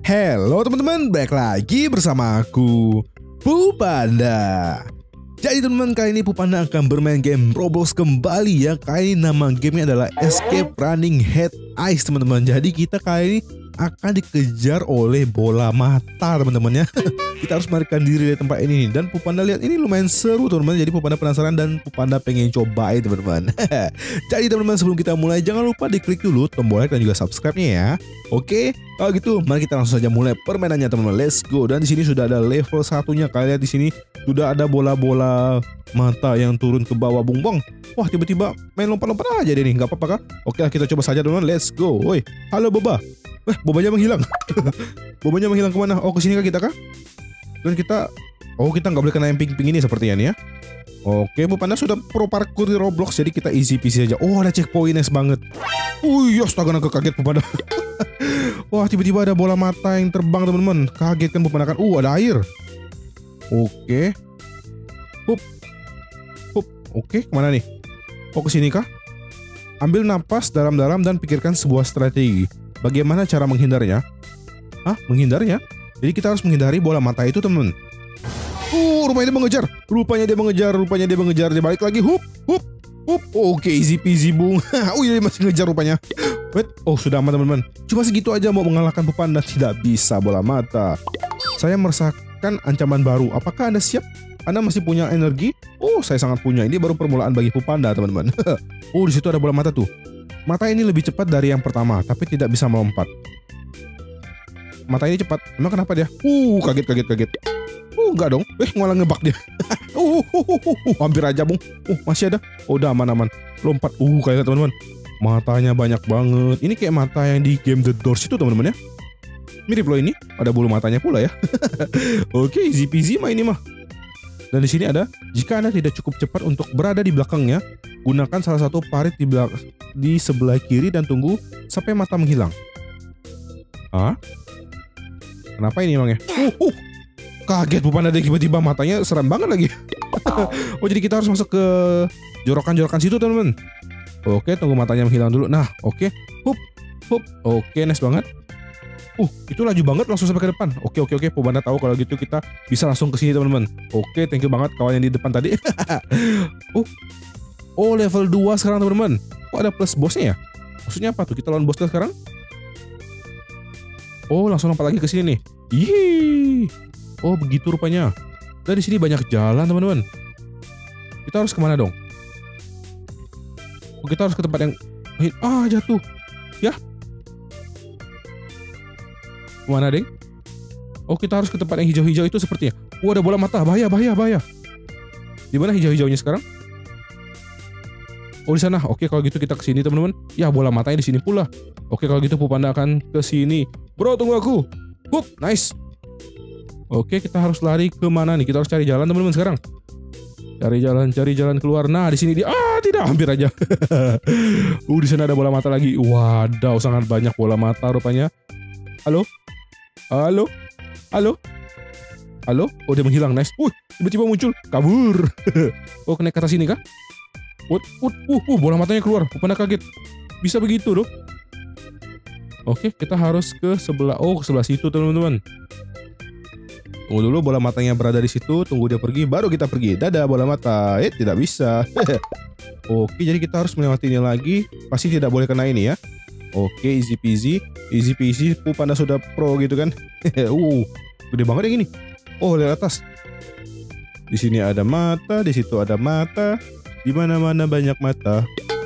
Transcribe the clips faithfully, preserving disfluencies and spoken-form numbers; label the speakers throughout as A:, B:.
A: Halo teman-teman, balik lagi bersama aku, Pupanda. Jadi teman-teman, kali ini Pupanda akan bermain game Roblox kembali ya. Kali ini nama gamenya adalah Escape Running Head Ice teman-teman. Jadi kita kali ini akan dikejar oleh bola mata teman-teman ya. Kita harus melarikan diri dari tempat ini nih. Dan Pupanda lihat ini lumayan seru teman-teman. Jadi Pupanda penasaran dan Pupanda pengen cobain teman-teman. Jadi teman-teman, sebelum kita mulai jangan lupa diklik dulu tombol like dan juga subscribe-nya ya. Oke, kalau gitu mari kita langsung saja mulai permainannya teman-teman. Let's go. Dan di sini sudah ada level satunya. Kalian lihat di sini sudah ada bola-bola mata yang turun ke bawah bungbong. Wah, tiba-tiba main lompat-lompat aja deh nih. Nggak apa-apa kah? Oke, kita coba saja teman-teman. Let's go. Woi, halo Boba. Eh, bobanya menghilang. Bobanya menghilang kemana? Oh, kesini kah kita kah? Dan kita, oh kita nggak boleh kena yang pink-pink ini sepertinya nih ya. Oke, Pupanda sudah pro parkour di Roblox, jadi kita easy peasy aja. Oh, ada checkpoint nice banget. Wih, astaga, aku kaget Pupanda. Wah, tiba-tiba ada bola mata yang terbang teman-teman. Kaget kan Pupanda kan? Uh, ada air. Oke. Hup. Hup. Oke, kemana nih? Oh, kesini kah? Ambil napas dalam-dalam dan pikirkan sebuah strategi. Bagaimana cara menghindarnya? Hah? Menghindarnya? Jadi kita harus menghindari bola mata itu teman-teman. Uh, rupanya dia mengejar. Rupanya dia mengejar. Rupanya dia mengejar. Dia balik lagi. Hup, hup, hup. Oke, easy peasy bung. Oh iya, dia masih ngejar rupanya. Wait. Oh, sudah aman teman-teman. Cuma segitu aja mau mengalahkan Pupanda. Tidak bisa bola mata. Saya merasakan ancaman baru. Apakah Anda siap? Anda masih punya energi? Oh, saya sangat punya. Ini baru permulaan bagi Pupanda teman-teman. Oh, di situ ada bola mata tuh. Mata ini lebih cepat dari yang pertama, tapi tidak bisa melompat. Mata ini cepat. Emang kenapa dia? Uh, kaget, kaget, kaget. Uh, enggak dong. Eh, malah ngebak dia. uh, uh, uh, uh, uh, hampir aja, Bung. Uh, masih ada. Oh, udah aman-aman. Lompat. Uh, kayak teman-teman. Matanya banyak banget. Ini kayak mata yang di game The Doors itu, teman-teman ya. Mirip loh ini. Ada bulu matanya pula ya. Oke, easy peasy mah ini mah. Dan di sini ada, jika Anda tidak cukup cepat untuk berada di belakangnya, gunakan salah satu parit di belak di sebelah kiri dan tunggu sampai mata menghilang. Hah? Kenapa ini emangnya? Uh, uh. Kaget Pupanda deh, tiba-tiba matanya seram banget lagi. Oh, jadi kita harus masuk ke jorokan-jorokan situ teman-teman. Oke, tunggu matanya menghilang dulu. Nah, oke. Hup, hup. Oke, nice banget. Uh, itu laju banget langsung sampai ke depan. Oke, oke, oke. Pupanda tahu kalau gitu kita bisa langsung ke sini teman-teman. Oke, thank you banget kawan yang di depan tadi. uh. Oh, level dua sekarang teman-teman. Kok ada plus bosnya ya? Maksudnya apa tuh? Kita lawan bosnya sekarang? Oh, langsung lompat lagi ke sini nih. Ih. Oh, begitu rupanya. Dan di sini banyak jalan teman-teman. Kita harus kemana dong? Oh, kita harus ke tempat yang ah jatuh. Ya. Mana deng? Oh, kita harus ke tempat yang hijau-hijau itu sepertinya. Oh, ada bola mata. Bahaya, bahaya, bahaya. Di mana hijau-hijaunya sekarang? Oh, di sana. Oke, kalau gitu kita ke sini teman-teman. Ya, bola matanya di sini pula. Oke, kalau gitu Pupanda akan ke sini. Bro, tunggu aku. Hup, nice. Oke, kita harus lari ke mana nih? Kita harus cari jalan teman-teman sekarang. Cari jalan, cari jalan keluar. Nah, di sini dia. Ah, tidak, hampir aja. uh, di sana ada bola mata lagi. Wadaw, sangat banyak bola mata rupanya. Halo? Halo? Halo? Halo? Oh, dia menghilang, nice. Uh, tiba-tiba muncul. Kabur. Oh, kena ke atas sini kah? Uh, uh, uh, uh, bola matanya keluar. Pupanda kaget. Bisa begitu loh. Oke, kita harus ke sebelah. Oh, ke sebelah situ teman-teman. Tunggu dulu bola matanya berada di situ. Tunggu dia pergi, baru kita pergi. Dadah bola mata. Eh, tidak bisa. Oke, jadi kita harus melewati ini lagi. Pasti tidak boleh kena ini ya. Oke, easy peasy. Easy peasy. Pupanda sudah pro gitu kan. uh, gede banget yang ini. Oh, lihat atas. Di sini ada mata, di situ ada mata. Di mana-mana banyak mata.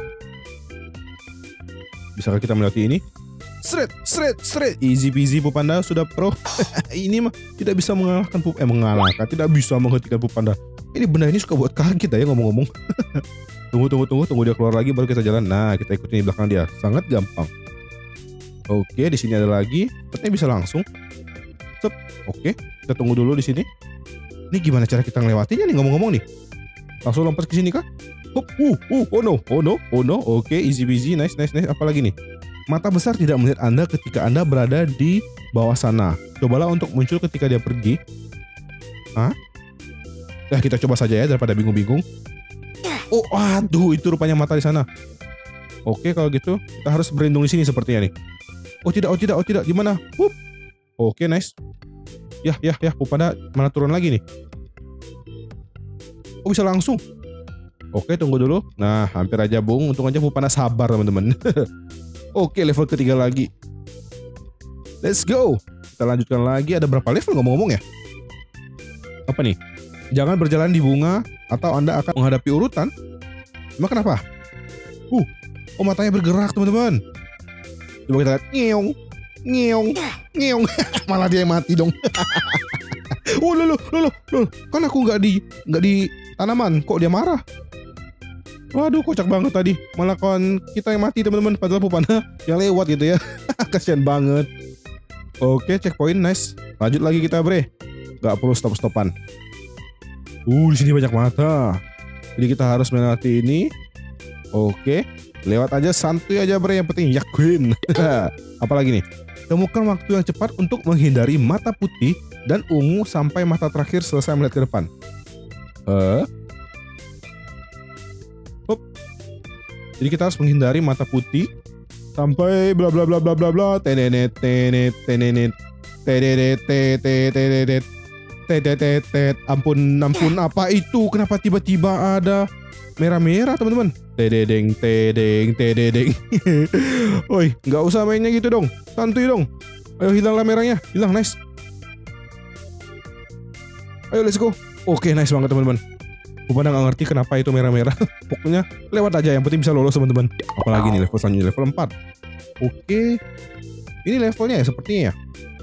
A: Bisakah kita melewati ini? Sret, sret, sret. Easy peasy Pupanda sudah pro. Ini mah tidak bisa mengalahkan Pup eh mengalahkan, tidak bisa menghentikan Pupanda. Ini benda ini suka buat kaget ya ngomong-ngomong. Tunggu, tunggu, tunggu, tunggu dia keluar lagi baru kita jalan. Nah, kita ikutin di belakang dia. Sangat gampang. Oke, di sini ada lagi. Sepertinya bisa langsung. Sep. Oke, kita tunggu dulu di sini. Ini gimana cara kita ngelewatinya nih ngomong-ngomong nih? Langsung lompat ke sini kah? Hup, uh, uh, oh no, oh no, oh no. Oke, easy peasy, nice, nice, nice. Apalagi nih? Mata besar tidak melihat Anda ketika Anda berada di bawah sana. Cobalah untuk muncul ketika dia pergi. Hah? Ya, kita coba saja ya daripada bingung-bingung. Oh, aduh, itu rupanya mata di sana. Oke, kalau gitu kita harus berlindung di sini sepertinya nih. Oh tidak, oh tidak, oh tidak. Gimana? Hup. Oke, nice. Yah, yah, yah, Pupanda mana turun lagi nih? Oh, bisa langsung. Oke, tunggu dulu. Nah, hampir aja bung. Untung aja Pupanda sabar teman-teman. Oke, level ketiga lagi. Let's go. Kita lanjutkan lagi. Ada berapa level ngomong-ngomong ya? Apa nih? Jangan berjalan di bunga atau Anda akan menghadapi urutan. Emang kenapa? Uh, oh matanya bergerak teman-teman. Coba kita lihat. Ngeong, ngeong, ngeong. Malah dia yang mati dong. Oh lulu, lulu, lulu. Kan aku nggak di nggak di tanaman, kok dia marah? Waduh, kocak banget tadi. Malah kawan kita yang mati teman-teman. Padahal Pupanda yang lewat gitu ya. Kasian banget. Oke, checkpoint, nice. Lanjut lagi kita bre. Gak perlu stop-stopan. Uh, di sini banyak mata. Jadi kita harus melewati ini. Oke, lewat aja santuy aja bre. Yang penting yakin. Apalagi nih? Temukan waktu yang cepat untuk menghindari mata putih dan ungu sampai mata terakhir selesai melihat ke depan. Eh? Hop. Jadi kita harus menghindari mata putih sampai bla bla bla bla bla bla. Tenenet tenet tenenet tenenet tenenet tenenet. Ampun ampun apa itu? Kenapa tiba-tiba ada merah-merah teman-teman? Tedeng tedeng tedeng. Oi, nggak usah mainnya gitu dong. Santuy dong. Ayo hilanglah merahnya. Hilang, nice. Ayo let's go. Oke, nice banget teman-teman. Pupanda nggak ngerti kenapa itu merah-merah. Pokoknya lewat aja, yang penting bisa lolos teman-teman. Apalagi nih level selanjutnya, level empat. Oke. Ini levelnya ya sepertinya ya.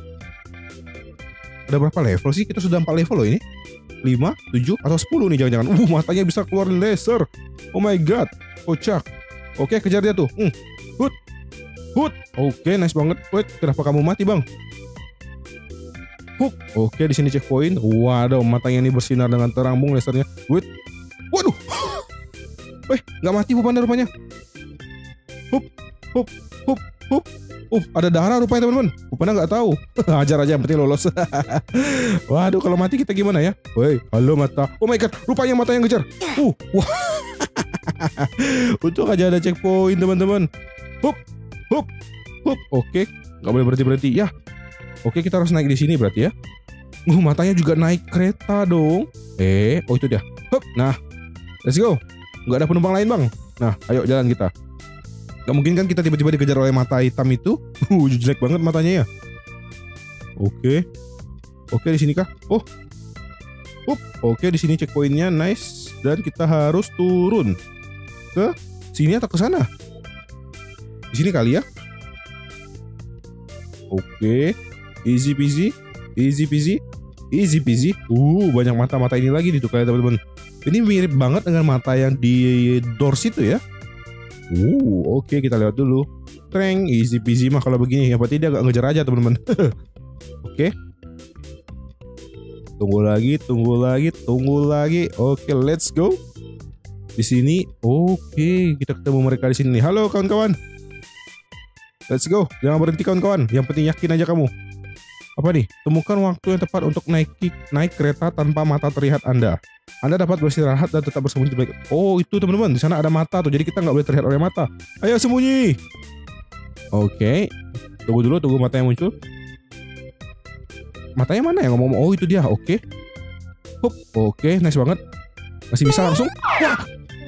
A: Ada berapa level sih? Kita sudah empat level loh ini. lima, tujuh, atau sepuluh nih jangan-jangan. Uh, matanya bisa keluar laser. Oh my god. Kocak. Oke, kejar dia tuh. Hmm. Hut. Hut. Oke, nice banget. Wait, kenapa kamu mati, Bang? Huk. Oke, di sini checkpoint. Waduh, matanya ini bersinar dengan terang bung lasernya. Wait. Waduh. Weh, nggak mati Pupanda rupanya. Hup, hup, hup, hup. Uh, ada darah rupanya teman-teman. Pupanda nggak tahu. Hajar aja, yang penting lolos. Waduh, kalau mati kita gimana ya? Woi, halo mata. Oh my god, rupanya mata yang ngejar. Uh, wah. Untung aja ada checkpoint teman-teman. Hup, hup, hup. Oke, nggak boleh berhenti berhenti ya. Oke, kita harus naik di sini berarti ya. Uh, matanya juga naik kereta dong. Eh, oh itu dia. Hup, nah, let's go. Nggak ada penumpang lain bang. Nah, ayo jalan kita. Gak mungkin kan kita tiba-tiba dikejar oleh mata hitam itu. Uh, jelek banget matanya ya. Oke. Oke, di sini kah? Oh. Up. Oke, di sini checkpointnya nice. Dan kita harus turun. Ke sini atau ke sana? Di sini kali ya. Oke. Easy peasy. Easy peasy. Easy peasy. Uh, banyak mata-mata ini lagi nih tuh kayak teman-teman. Ini mirip banget dengan mata yang di Doors itu ya. Uh, oke okay, kita lewat dulu. Treng, easy peasy mah kalau begini. Yang penting dia gak ngejar aja teman-teman. Oke. Okay. Tunggu lagi, tunggu lagi, tunggu lagi. Oke, okay, let's go. Di sini, oke, okay, kita ketemu mereka di sini. Halo kawan-kawan. Let's go. Jangan berhenti kawan-kawan. Yang penting yakin aja kamu. Apa nih? Temukan waktu yang tepat untuk naik naik kereta tanpa mata terlihat Anda. Anda dapat beristirahat dan tetap bersembunyi di belakang. Oh itu teman-teman, di sana ada mata tuh, jadi kita nggak boleh terlihat oleh mata. Ayo sembunyi. Oke, okay. Tunggu dulu, tunggu mata yang muncul. Matanya mana yang ngomong? Oh itu dia. Oke. Okay. Hup. Oke, okay. Nice banget. Masih bisa langsung. Wah.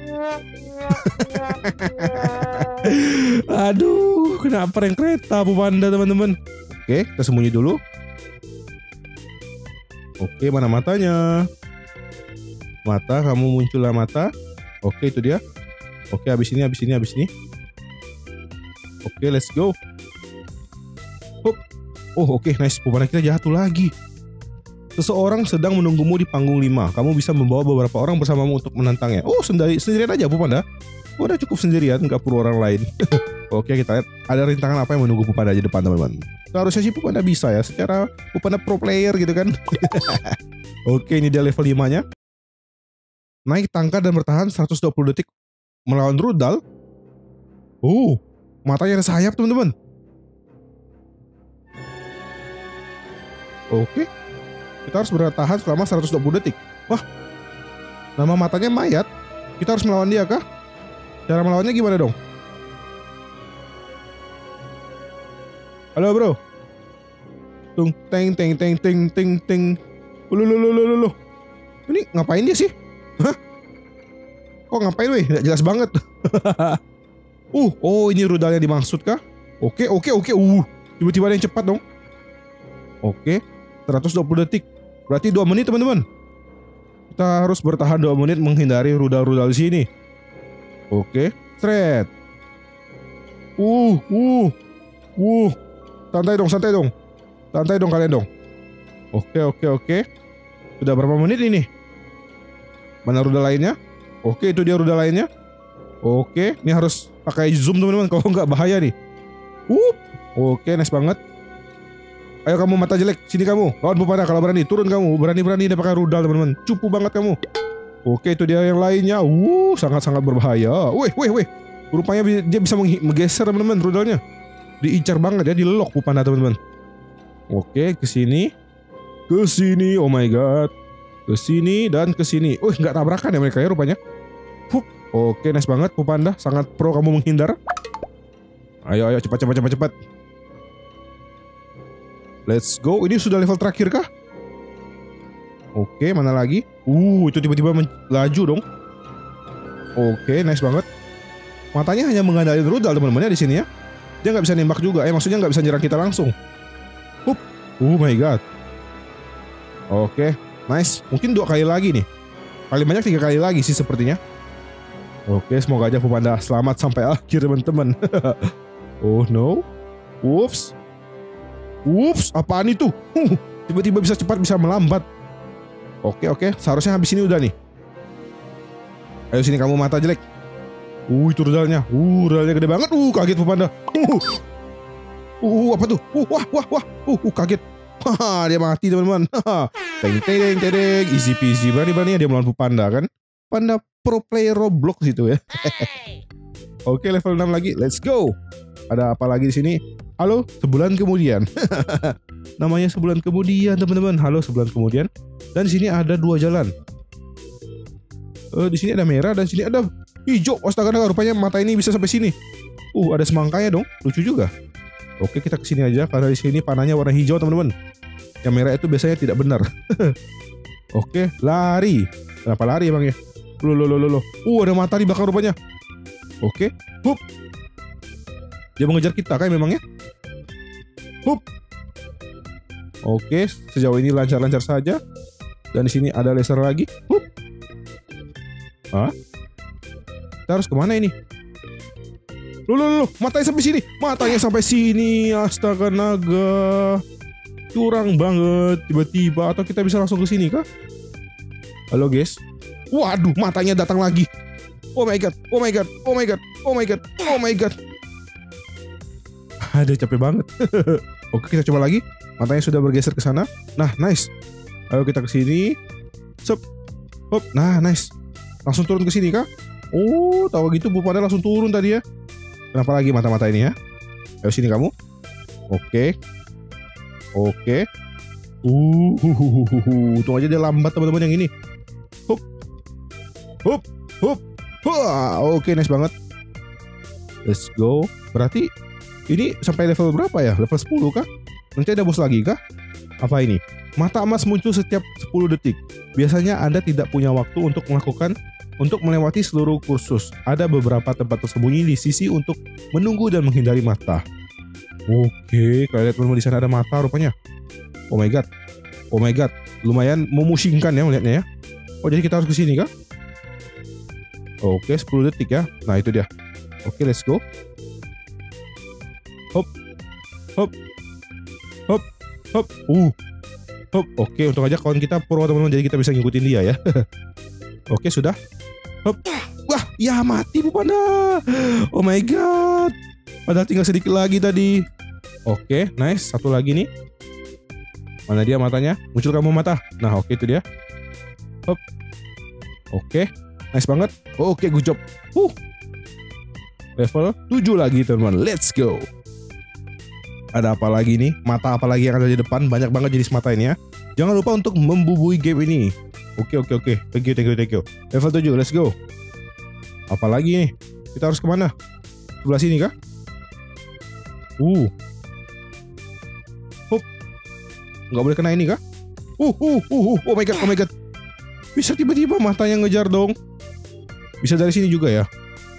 A: Aduh, kena prank kereta Pupanda teman-teman. Oke, okay, kita sembunyi dulu. Oke, okay, mana matanya? Mata, kamu muncullah mata. Oke, itu dia. Oke, habis ini, habis ini, habis ini. Oke, let's go. Hup. Oh, oke, nice. Pupanda kita jatuh lagi. Seseorang sedang menunggumu di panggung lima. Kamu bisa membawa beberapa orang bersamamu untuk menantangnya. Oh, sendiri, sendirian aja Pupanda. Udah cukup sendirian, nggak perlu orang lain. Oke, kita lihat ada rintangan apa yang menunggu Pupanda di depan teman-teman. Seharusnya sih Pupanda bisa ya. Secara Pupanda pro player gitu kan. Oke, ini dia level lima-nya. Naik tangga dan bertahan seratus dua puluh detik melawan rudal. Oh, matanya ada sayap teman-teman. Oke. Kita harus bertahan selama seratus dua puluh detik. Wah. Nama matanya mayat. Kita harus melawan dia kah? Cara melawannya gimana dong? Halo bro. tung, teng, teng, teng, teng, teng, teng. Loh, loh, loh, loh, loh, loh. Ini ngapain dia sih? Hah? Kok ngapain weh? Nggak jelas banget. uh, oh ini rudalnya dimaksud kah? Oke, oke, oke. Uh, tiba-tiba ada yang cepat dong. Oke, seratus dua puluh detik. Berarti dua menit teman-teman. Kita harus bertahan dua menit menghindari rudal-rudal di sini. Oke, thread. Uh, uh, uh. Santai dong, santai dong. Santai dong kalian dong. Oke, oke, oke. Sudah berapa menit ini? Mana rudal lainnya? Oke, itu dia rudal lainnya. Oke, ini harus pakai zoom teman-teman. Kalau nggak bahaya nih. Uh, oke, nice banget. Ayo kamu mata jelek, sini kamu. Lawan Pupada kalau berani, turun kamu. Berani-berani dia pakai rudal teman-teman. Cupu banget kamu. Oke, itu dia yang lainnya. Uh, sangat-sangat berbahaya. Wih, wih, wih. Rupanya dia bisa menggeser teman-teman rudalnya. Diincar banget ya, dilelok Pupada teman-teman. Oke, ke sini. Ke sini, oh my god. Ke sini dan ke sini. Wih, nggak tabrakan ya mereka ya rupanya. Hup. Oke, nice banget Pupanda. Sangat pro kamu menghindar. Ayo, ayo, cepat, cepat, cepat, cepat. Let's go. Ini sudah level terakhir kah? Oke, mana lagi? Uh, itu tiba-tiba melaju dong. Oke, nice banget. Matanya hanya mengandalkan rudal teman-teman ya di sini ya. Dia nggak bisa nembak juga. Eh, maksudnya nggak bisa nyerang kita langsung. Hup. Oh my god. Oke, nice. Mungkin dua kali lagi nih. Paling banyak tiga kali lagi sih sepertinya. Oke, semoga aja Pupanda selamat sampai akhir teman-teman. Oh no. Whoops. Whoops, apaan itu? Uh, tiba-tiba bisa cepat, bisa melambat. Oke, oke. Seharusnya habis ini udah nih. Ayo sini kamu mata jelek. Uh, itu rudalnya. Uh, rudalnya gede banget. Uh, kaget Pupanda. Uh, uh, apa tuh? Uh, wah, wah, wah. Uh, uh kaget. Haha, dia mati teman-teman. Teng teng teng teng, easy peasy. Berani-beraninya dia melawan Pupanda kan? Panda pro player Roblox gitu ya. Oke, level enam lagi. Let's go. Ada apa lagi di sini? Halo, sebulan kemudian. Namanya sebulan kemudian, teman-teman. Halo, sebulan kemudian. Dan di sini ada dua jalan. Eh, di sini ada merah dan di sini ada hijau. Astaga, rupanya mata ini bisa sampai sini. Uh, ada semangkanya dong. Lucu juga. Oke, kita ke sini aja karena di sini panahnya warna hijau, teman-teman. Yang merah itu biasanya tidak benar. Oke, lari. Kenapa lari emang ya? Loh, loh, loh, loh. Uh, ada mata di belakang rupanya. Oke, hup. Dia mengejar kita kan memangnya? Hup. Oke, sejauh ini lancar-lancar saja. Dan di sini ada laser lagi. Hup. Hah? Kita harus kemana ini? Loh, loh, loh, matanya sampai sini. Matanya sampai sini. Astaga naga. Curang banget tiba-tiba. Atau kita bisa langsung ke sini kah? Halo guys. Waduh, matanya datang lagi. Oh my god. Oh my god. Oh my god. Oh my god. Oh my god. Aduh, capek banget. Oke, kita coba lagi. Matanya sudah bergeser ke sana. Nah, nice. Ayo kita ke sini. Sup. Hop. Nah, nice. Langsung turun ke sini kah? Oh, tahu gitu Pupada langsung turun tadi ya. Kenapa lagi mata-mata ini ya? Ayo sini kamu. Oke. Oke. Uh, hu, hu, hu, hu, hu. Tunggu aja dia lambat teman-teman yang ini. Hup. Hup. Hup. Wah, oke, nice banget. Let's go. Berarti ini sampai level berapa ya? Level sepuluh kah? Nanti ada bos lagi kah? Apa ini? Mata emas muncul setiap sepuluh detik. Biasanya Anda tidak punya waktu untuk melakukan untuk melewati seluruh kursus. Ada beberapa tempat tersembunyi di sisi untuk menunggu dan menghindari mata. Oke, kalian lihat teman-teman di sana ada mata rupanya. Oh my god. Oh my god. Lumayan memusingkan ya melihatnya ya. Oh, jadi kita harus ke sini kah? Oke, sepuluh detik ya. Nah, itu dia. Oke, let's go. Hop. Hop. Hop. Hop. Uh. Hop. Oke, untung aja kawan kita pro teman-teman, jadi kita bisa ngikutin dia ya. Oke, sudah. Hop. Wah, ya mati Pupanda. Oh my god. Padahal tinggal sedikit lagi tadi. Oke, nice. Satu lagi nih. Mana dia matanya? Muncul kamu mata. Nah, oke itu dia. Hop. Oke. Nice banget. Oke, good job. Uh. Level tujuh lagi teman-teman. Let's go. Ada apa lagi nih? Mata apa lagi yang ada di depan? Banyak banget jenis mata ini ya. Jangan lupa untuk membubui game ini. Oke, oke, oke. Thank you, thank you, thank you. Level tujuh, let's go. Apa lagi nih? Kita harus kemana? Sebelah sini kah? Uh. Hup. nggak boleh kena ini kah? Uh, uh, uh, uh, oh my god, oh my god. Bisa tiba-tiba matanya ngejar dong. Bisa dari sini juga ya.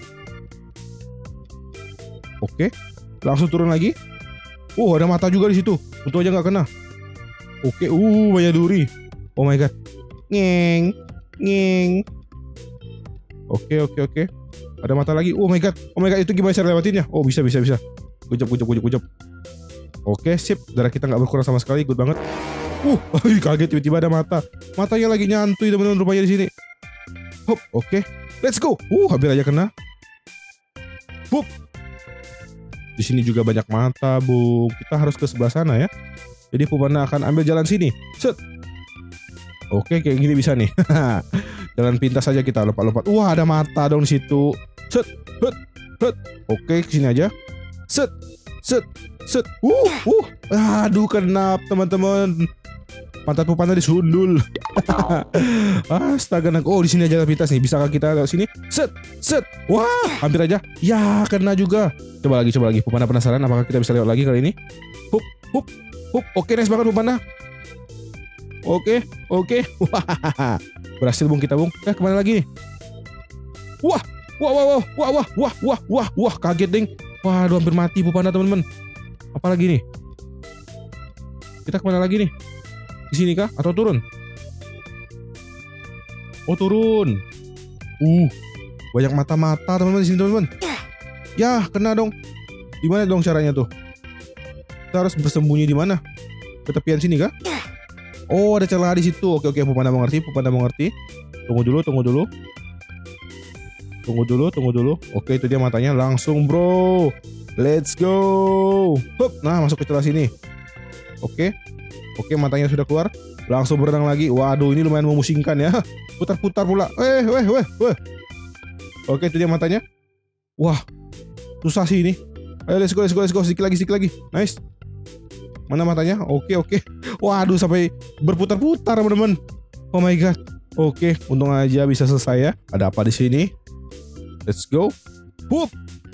A: Oke, langsung turun lagi. Oh, ada mata juga di situ. Untung aja nggak kena. Oke, uh, banyak duri. Oh my god. Ngeng, ngeng. Oke, oke, oke. Ada mata lagi. Oh my god, oh my god, itu gimana cara lewatinnya? Oh, bisa, bisa, bisa. Gujep, gujep, gujep, gujep. Oke, sip. Darah kita nggak berkurang sama sekali, good banget. Uh, kaget tiba-tiba ada mata. Matanya lagi nyantui teman-teman rupanya di sini. Hop, oke. Let's go. Uh, hampir aja kena. Hup. Di sini juga banyak mata, Bung. Kita harus ke sebelah sana ya. Jadi Pupanda akan ambil jalan sini. Set. Oke, kayak gini bisa nih. Jalan pintas saja kita, lompat-lompat. Wah, ada mata dong di situ. Set, set, set. Oke, ke sini aja. Set, set, set. Uh, uh. Aduh, kena teman-teman. Pantat Pupanda disundul. Astaga, oh di sini aja pintas nih. Bisakah kita lewat sini? Set, set. Wah, hampir aja. Ya, kena juga. Coba lagi, coba lagi. Pupanda penasaran apakah kita bisa lewat lagi kali ini? Hup, hup, hup. Oke, nice banget Pupanda. Oke, oke. Wah, berhasil Bung kita Bung. Eh, kemana lagi nih? Wah, wah, wah, wah, wah, wah, wah, wah, wah, wah, kaget deng. Waduh, hampir mati Pupanda teman-teman. Apa lagi nih? Kita kemana lagi nih? Di sini kah? Atau turun? Oh, turun. Uh, banyak mata-mata teman-teman di sini teman-teman. Ya, kena dong. Di mana dong caranya tuh? Kita harus bersembunyi di mana? Ke tepian sini kah? Oh, ada celah di situ. Oke, oke, Pupanda mengerti, Pupanda mengerti. Tunggu dulu, tunggu dulu. Tunggu dulu, tunggu dulu. Oke, itu dia matanya. Langsung, bro. Let's go. Hup. Nah, masuk ke celah sini. Oke. Oke, matanya sudah keluar. Langsung berenang lagi. Waduh, ini lumayan memusingkan ya. Putar-putar pula. Eh, weh, weh, weh. Oke, itu dia matanya. Wah, susah sih ini. Ayo, let's go, let's go, let's go. Sedikit lagi, sedikit lagi. Nice. Mana matanya? Oke, oke. Waduh, sampai berputar-putar, teman-teman. Oh my god. Oke, untung aja bisa selesai ya. Ada apa di sini? Let's go. Hup.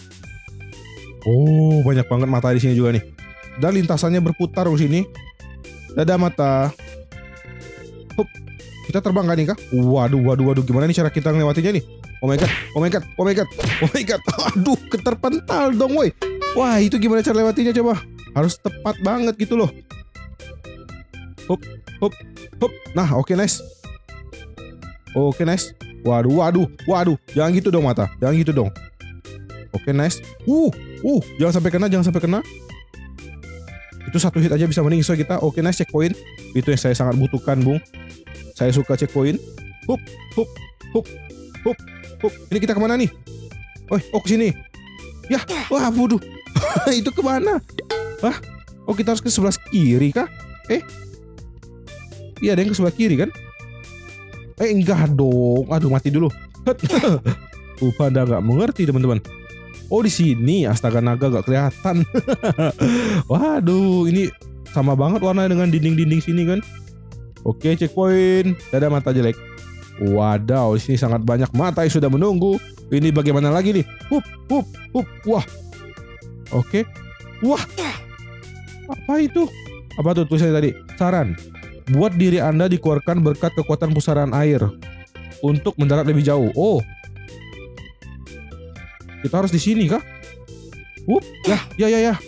A: Oh, banyak banget mata di sini juga nih. Dan lintasannya berputar di sini. Dadah mata. Hup. Kita terbang kan nih kah? Waduh, waduh, waduh. Gimana nih cara kita ngelewatinya nih? Oh my god, oh my god, oh my god, oh my god. Aduh, keterpental dong woi. Wah, itu gimana cara lewatinya coba? Harus tepat banget gitu loh. Hup, hup, hup. Nah, oke, okay, nice. Oke, okay, nice. Waduh, waduh, waduh. Jangan gitu dong mata. Jangan gitu dong. Oke, okay, nice. Uh, uh. Jangan sampai kena, jangan sampai kena. Itu satu hit aja bisa meninggal kita. Oke, nice, checkpoint. Itu yang saya sangat butuhkan, Bung. Saya suka checkpoint. Hup, hup, hup, hup, hup. Ini kita kemana nih? Oh, oh ke sini. Ya, wah, waduh. Itu kemana? Hah? Oh, kita harus ke sebelah kiri kah? Eh? Iya, ada yang ke sebelah kiri kan? Eh, enggak dong. Aduh, mati dulu. Pupanda nggak mengerti, teman-teman. Oh, di sini. Astaga, naga gak kelihatan. Waduh, ini sama banget warnanya dengan dinding-dinding sini kan? Oke, checkpoint. Dadah mata jelek. Wadaw, di sini sangat banyak mata yang sudah menunggu. Ini bagaimana lagi nih? Hup, hup, hup. Wah. Oke. Wah. Apa itu? Apa tuh tulisannya tadi? Saran. Buat diri Anda dikeluarkan berkat kekuatan pusaran air untuk mendarat lebih jauh. Oh. Kita harus di sini kah? Wup, ya, ya, ya, ya.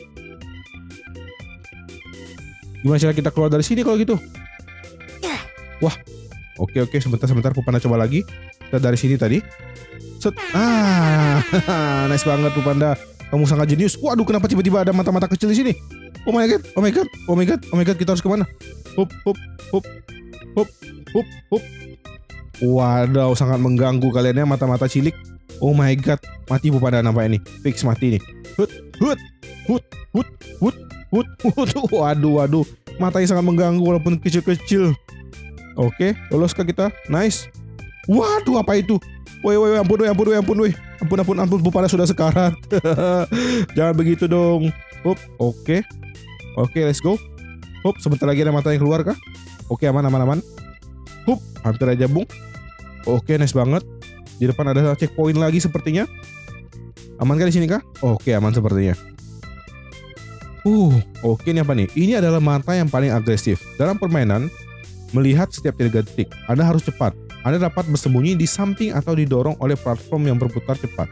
A: Gimana cara kita keluar dari sini kalau gitu? Wah, oke, oke, sebentar, sebentar. Pupanda coba lagi. Kita dari sini tadi. Set. Ah, nice banget Pupanda. Kamu sangat jenius. Waduh, kenapa tiba-tiba ada mata-mata kecil di sini? Oh my god, oh my god, oh my god, oh my god. Kita harus kemana? Hup, hup, hup, hup, hup, hup. Waduh, sangat mengganggu kalian ya mata-mata cilik. Oh my god, mati Pupanda nampaknya nih. Fix mati nih. Hut, hut, hut, hut, hut, hut, hut. Waduh, waduh. Matanya sangat mengganggu walaupun kecil-kecil. Oke, lolos ke kita. Nice. Waduh, apa itu? Woi, woi, ampun, woi, ampun, woi, ampun, woi. Ampun, ampun, ampun, Pupanda sudah sekarat. Jangan begitu dong. Hup, oke. Oke, let's go. Hup, sebentar lagi ada mata yang keluar kah? Oke, aman, aman, aman. Hup, hampir aja, Bung. Oke, nice banget. Di depan ada checkpoint lagi sepertinya. Aman kan di sini kah? Oke, aman sepertinya. Uh, oke nih apa nih? Ini adalah mata yang paling agresif. Dalam permainan, melihat setiap tiga detik, Anda harus cepat. Anda dapat bersembunyi di samping atau didorong oleh platform yang berputar cepat.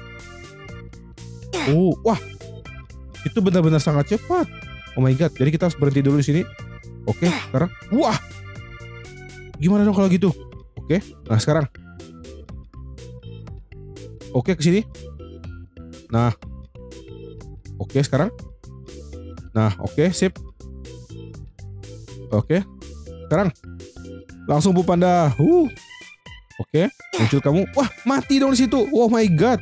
A: Oh, wah. Itu benar-benar sangat cepat. Oh my god, jadi kita harus berhenti dulu di sini. Oke, sekarang. Wah. Gimana dong kalau gitu? Oke, nah sekarang. Oke, ke sini. Nah. Oke, sekarang. Nah, oke, sip. Oke. Sekarang. Langsung Bu Panda. Uh. Oke, muncul kamu. Wah, mati dong di situ. Oh my god.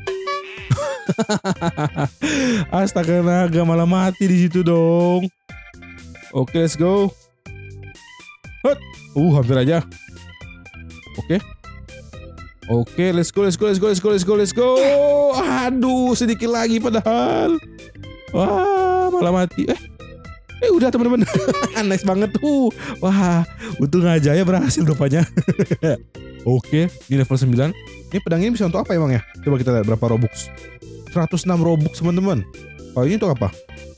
A: Astaga naga, malah mati di situ dong. Oke, let's go. Hut. Uh, hampir aja. Oke. Oke, let's go, let's go, let's go, let's go, let's go, let's go. Aduh, sedikit lagi padahal. Wah, malah mati. Eh, eh udah teman-teman. Nice banget tuh. Wah, untung aja ya berhasil rupanya. Oke, di level sembilan. Ini pedang ini bisa untuk apa emang ya? Coba kita lihat berapa Robux. seratus enam Robux teman-teman. Oh, ini untuk apa?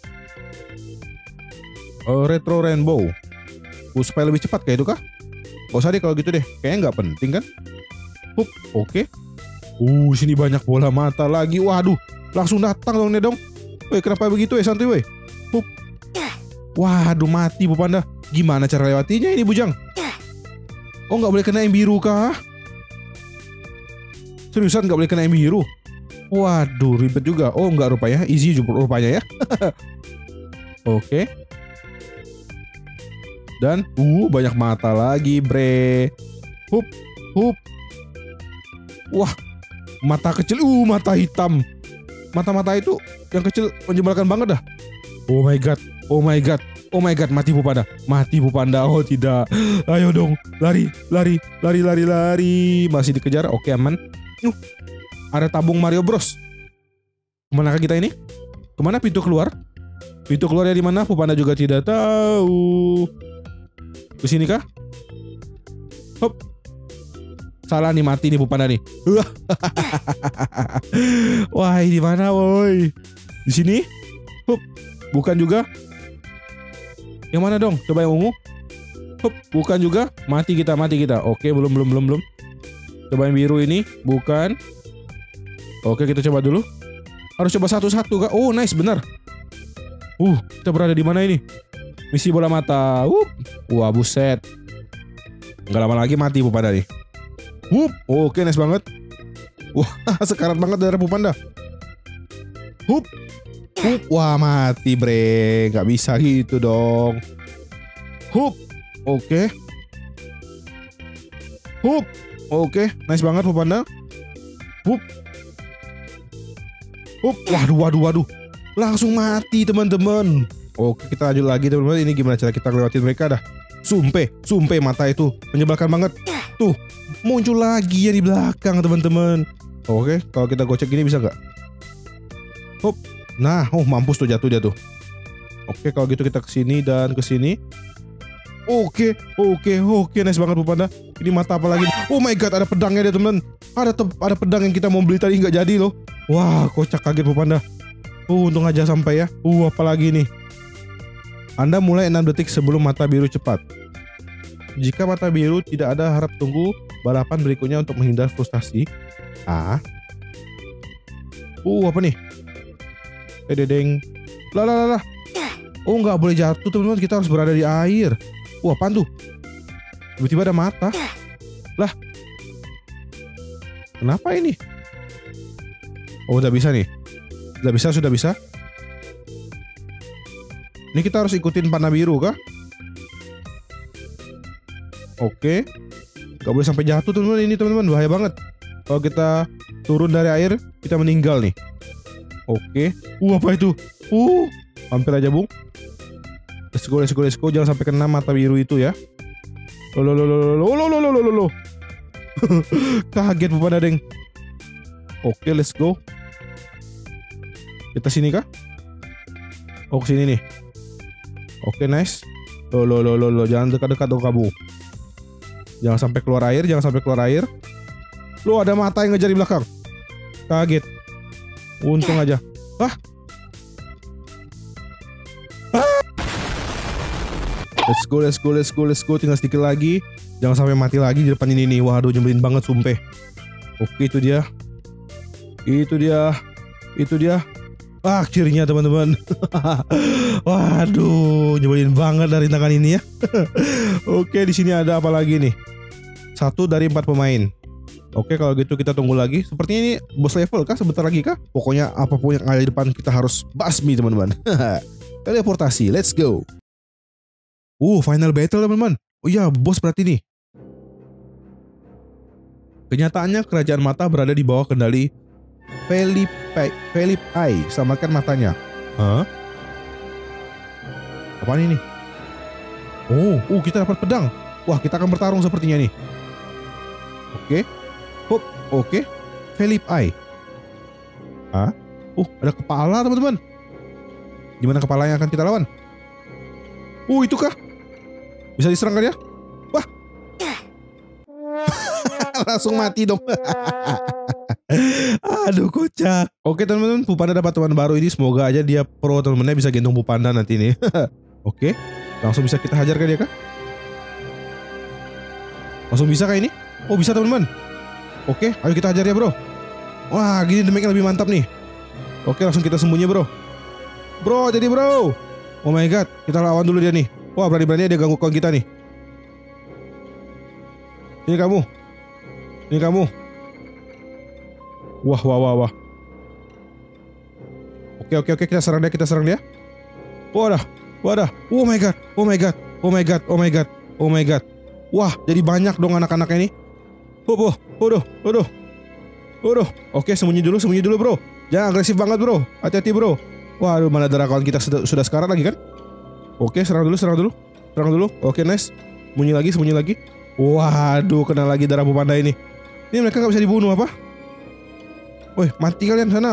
A: Oh, Retro Rainbow. Uh, supaya lebih cepat kayak itu kah? Gak usah deh kalau gitu deh. Kayaknya nggak penting kan? Hup, oke. Uh, sini banyak bola mata lagi. Waduh, langsung datang dong nih dong. Woi, kenapa begitu ya santuy woi? Hup. Waduh, mati Bu Panda. Gimana cara lewatinya ini Bujang? Oh, nggak boleh kena yang biru kah? Seriusan nggak boleh kena yang biru? Waduh, ribet juga. Oh, nggak rupanya. Easy juga rupanya ya. Oke. Dan, uh, banyak mata lagi, bre. Hup, hup. Wah, mata kecil. Uh, mata hitam. Mata-mata itu yang kecil menjebalkan banget dah. Oh my god, oh my god, oh my god, mati Bu Panda, mati Bu Panda. Oh tidak, ayo dong, lari, lari, lari, lari, lari. Masih dikejar, oke aman. Uh, ada tabung Mario Bros. Kemana kita ini? Kemana pintu keluar? Pintu keluarnya di mana? Bu Panda juga tidak tahu. Ke sini kah? Hop. Salah nih, mati nih Bu Panda nih. Wah, di mana woi? Di sini? Hup. Bukan juga. Yang mana dong? Coba yang ungu. Hup. Bukan juga. Mati kita, mati kita. Oke, belum, belum, belum, belum. Coba yang biru ini. Bukan. Oke, kita coba dulu. Harus coba satu-satu kak. Oh, nice, benar. Uh, kita berada di mana ini? Misi bola mata. Uh. Wah, buset. Nggak lama lagi mati Bu Panda nih. Hup, oke, nice banget. Wah, sekarat banget darah Bu Panda. Hup, hup, wah mati bre, nggak bisa gitu dong. Hup, oke. Hup, oke, nice banget Bu Panda. Hup, hup, waduh, waduh, waduh, langsung mati teman-teman. Oke, kita lanjut lagi teman-teman. Ini gimana cara kita lewatin mereka dah? Sumpah, sumpah mata itu menyebalkan banget. Tuh, muncul lagi ya di belakang teman-teman. Oke, kalau kita gocek gini bisa nggak? Hop, nah, oh mampus tuh jatuh dia tuh. Oke, kalau gitu kita kesini dan kesini. Oke, oke, oke, nice banget Bu Panda. Ini mata apa lagi? Oh my god, ada pedangnya dia teman. Ada ada pedang yang kita mau beli tadi nggak jadi loh. Wah, kocak kaget Bu Panda. Uh, untung aja sampai ya. Uh, apalagi nih? Anda mulai enam detik sebelum mata biru cepat. Jika mata biru tidak ada, harap tunggu balapan berikutnya untuk menghindar frustasi. Ah. Uh, apa nih? Eh, dedeng. Lah, lah, lah, lah. Oh, nggak boleh jatuh teman-teman. Kita harus berada di air. Wah, apaan tuh? Tiba-tiba ada mata. Lah. Kenapa ini? Oh, udah bisa nih. Udah bisa, sudah bisa. Ini kita harus ikutin panah biru kah? Oke. Gak boleh sampai jatuh teman-teman ini teman-teman. Bahaya banget. Kalau kita turun dari air, kita meninggal nih. Oke. Uh, apa itu? Uh, hampir aja bung. Let's go, let's go, let's go. Jangan sampai kena mata biru itu ya. Lo lo lo lo lo lo lo lo lo lo. Kaget Bu Panda deng. Oke, let's go. Kita sini kah? Oh, sini nih. Oke, nice. Lo lo lo lo lo. Jangan dekat-dekat dong kamu. Jangan sampai keluar air, jangan sampai keluar air. Lo ada mata yang ngejar di belakang. Kaget. Untung aja. Wah. Let's go, let's go, let's go, let's go. Tinggal sedikit lagi. Jangan sampai mati lagi di depan ini nih. Waduh, nyebelin banget sumpah. Oke, itu dia. Itu dia. Itu dia. Ah, akhirnya teman-teman. Waduh, nyebelin banget dari tangan ini ya. Oke, di sini ada apa lagi nih? Satu dari empat pemain. Oke, kalau gitu kita tunggu lagi. Sepertinya ini boss level kah? Sebentar lagi kah? Pokoknya apapun yang ada di depan kita harus basmi teman-teman. Teleportasi, let's go. Uh, final battle teman-teman. Oh iya, bos berarti nih. Kenyataannya kerajaan mata berada di bawah kendali Philip Philip I. Selamatkan matanya. Hah? Apaan ini? Oh, uh kita dapat pedang. Wah, kita akan bertarung sepertinya nih. Oke. Hop, oke. Philip I. Hah? Uh, ada kepala teman-teman. Gimana kepala yang akan kita lawan? Uh, itu kah? Bisa diserang kan ya? Wah. Langsung mati dong. Aduh, kocak. Oke teman-teman, Pupanda dapat teman baru ini. Semoga aja dia pro teman-temannya bisa gendong Pupanda nanti nih. Oke, langsung bisa kita hajar kan dia kah? Langsung bisa kah ini? Oh, bisa teman-teman. Oke, ayo kita hajar ya bro. Wah, gini damage-nya lebih mantap nih. Oke, langsung kita sembunyi bro. Bro, jadi bro. Oh my god, kita lawan dulu dia nih. Wah, berani-beraninya dia ganggu kawan kita nih. Ini kamu. Ini kamu. Wah, wah, wah, wah. Oke, oke, oke, kita serang dia, kita serang dia. Wadah, wadah. Oh my god, oh my god, oh my god, oh my god, oh my god. Wah, jadi banyak dong anak-anaknya ini. Oh, oh, waduh, waduh, waduh. Oke, sembunyi dulu, sembunyi dulu bro. Jangan agresif banget bro, hati-hati bro. Waduh, mana darah kawan kita sudah, sudah sekarat lagi kan? Oke, serang dulu, serang dulu, serang dulu. Oke, nice. Sembunyi lagi, sembunyi lagi. Waduh, kena lagi darah Pupanda ini. Ini mereka nggak bisa dibunuh apa? Woi, mati kalian sana.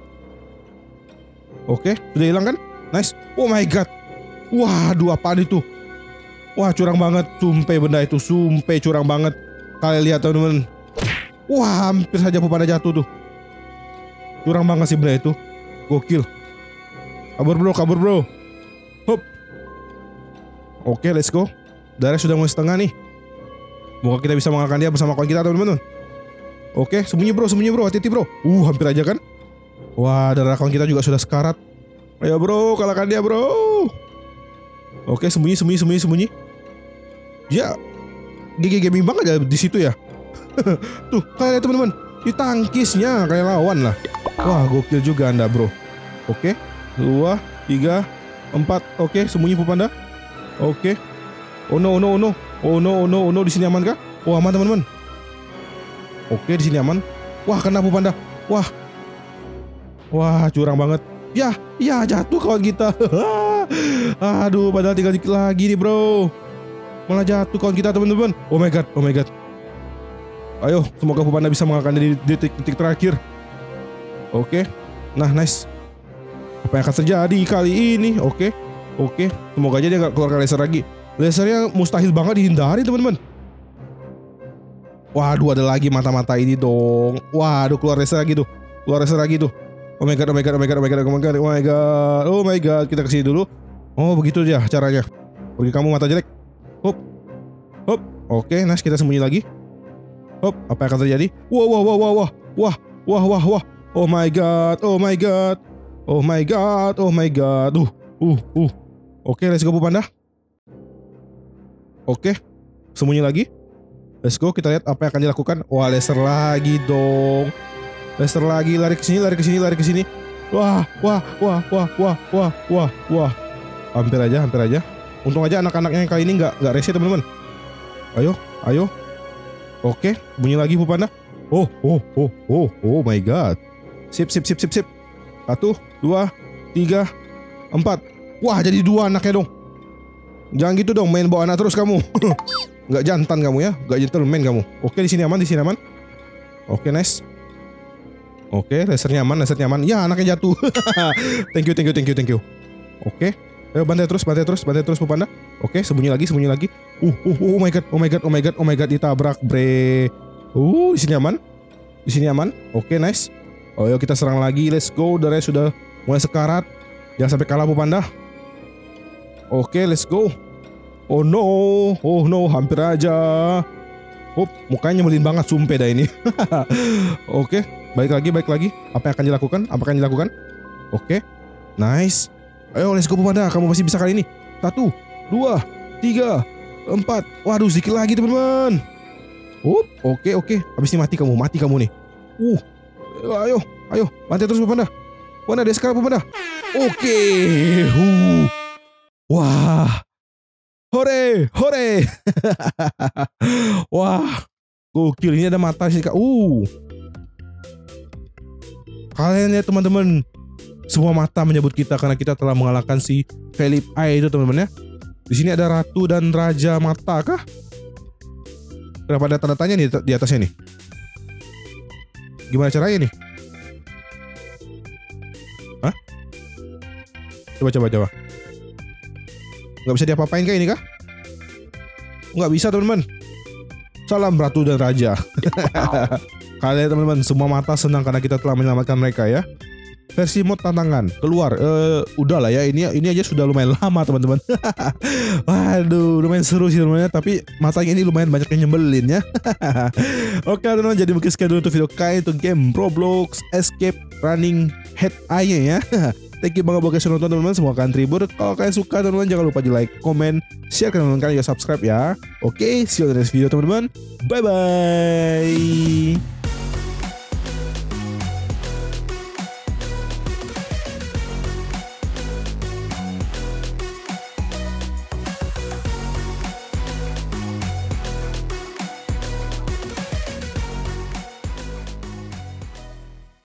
A: Oke, sudah hilang kan? Nice. Oh my god. Waduh, apaan itu? Wah, curang banget. Sumpah benda itu, sumpah curang banget. Kalian lihat teman-teman. Wah, hampir saja Pupanda jatuh tuh. Curang banget sih benda itu. Gokil. Kabur bro, kabur bro. Hop. Oke, let's go. Darah sudah mulai setengah nih. Semoga kita bisa mengalahkan dia bersama kawan kita teman-teman. Oke, sembunyi bro, sembunyi bro, hati-hati bro. Uh, hampir aja kan. Wah, darah kawan kita juga sudah sekarat. Ayo bro, kalahkan dia bro. Oke, sembunyi, sembunyi, sembunyi, sembunyi. Ya, G G gaming banget ya di situ ya. Tuh, kalian lihat teman-teman, ditangkisnya kayak lawan lah. Wah, gokil juga anda bro. Oke, dua, tiga, empat. Oke, sembunyi Pupanda. Oke. Oh no, oh no, oh no, oh no, oh no, oh no. Di sini aman kah? Oh aman teman-teman. Oke, di sini aman. Wah, kena Pupanda. Wah, wah, curang banget. Ya, ya jatuh kawan kita. Aduh, padahal tinggal dikit lagi nih bro. Malah jatuh kawan kita teman-teman. Oh my god, oh my god. Ayo, semoga Pupanda bisa mengalahkan di detik-detik terakhir. Oke, nah nice. Apa yang akan terjadi kali ini? Oke, oke. Semoga aja dia nggak keluarkan laser lagi. Lasernya mustahil banget dihindari teman-teman. Waduh, ada lagi mata-mata ini dong. Waduh, keluar laser lagi tuh. Keluar laser lagi tuh. Oh my god, oh my god, oh my god, oh my god, oh my god, oh my god, oh my god. Kita kesini dulu. Oh, begitu ya caranya. Pergi kamu mata jelek. Hop, hop. Oke, nice. Kita sembunyi lagi. Hop, apa yang akan terjadi? Wah, wah, wah, wah, wah, wah, wah, wah, wah. Oh my god, oh my god, oh my god, oh my god. Uh, uh, uh. Oke, let's go Pupanda. Oke, sembunyi lagi. Let's go, kita lihat apa yang akan dilakukan. Wah, laser lagi dong. Laser lagi, lari ke sini, lari ke sini, lari ke sini. Wah, wah, wah, wah, wah, wah, wah, wah. Hampir aja, hampir aja. Untung aja anak-anaknya yang kali ini nggak nggak rese teman-teman. Ayo, ayo. Oke, bunyi lagi Pupanda. Oh, oh, oh, oh, oh my god. Sip, sip, sip, sip, sip. Satu, dua, tiga, empat. Wah, jadi dua anaknya dong. Jangan gitu dong, main bawa anak terus kamu. Nggak jantan kamu ya, nggak gentleman kamu. Oke, di sini aman, di sini aman. Oke, nice. Oke, lasernya aman, lasernya aman. Ya, anaknya jatuh. Thank you, thank you, thank you, thank you. Oke, ayo bantai terus, bantai terus, bantai terus Pupanda. Oke, sembunyi lagi, sembunyi lagi. Uh, uh, uh, oh my god, oh my god, oh my god, oh my god, ditabrak, bre. Uh, di sini aman, di sini aman. Oke, nice. Oh, yuk kita serang lagi, let's go. Darahnya sudah mulai sekarat. Jangan sampai kalah Pupanda. Oke, let's go. Oh no, oh no, hampir aja. Oh, mukanya nyebelin banget sumpah dah ini. Oke, balik lagi, balik lagi. Apa yang akan dilakukan? Apa yang akan dilakukan? Oke, nice. Ayo, let's go Pupanda, kamu masih bisa kali ini. Satu, dua, tiga, empat. Waduh, sedikit lagi teman-teman. Oh, oke, oke. Habis ini mati kamu, mati kamu nih. Uh, ayo, ayo, mati terus Pupanda. Mana dia sekarang Pupanda? Oke, uh, wah, hore, hore. Wah, gokil, ini ada mata sih kak. Uh, kalian ya teman-teman, semua mata menyebut kita karena kita telah mengalahkan si Philip I itu teman-teman ya. Di sini ada ratu dan raja mata kah? Kenapa ada tanda tanya nih di atasnya nih? Gimana caranya nih? Hah? Coba coba coba. Nggak bisa diapa-apain kah ini kah? Nggak bisa teman-teman. Salam ratu dan raja. Kalian teman-teman, semua mata senang karena kita telah menyelamatkan mereka ya. Versi mod tantangan keluar. Uh, udah lah ya, ini ini aja sudah lumayan lama teman-teman. Waduh, lumayan seru sih teman-teman. Tapi matanya ini lumayan banyak yang nyebelin ya. Oke teman-teman, jadi mungkin sekian dulu untuk video kali untuk game Roblox Escape Running Head Eye ya. Thank you banget buat kalian nonton teman-teman, semua kalian tribur. Kalau kalian suka teman-teman, jangan lupa di like, comment, share ke teman-teman kalian juga subscribe ya. Oke, see you on the next video teman-teman. Bye bye.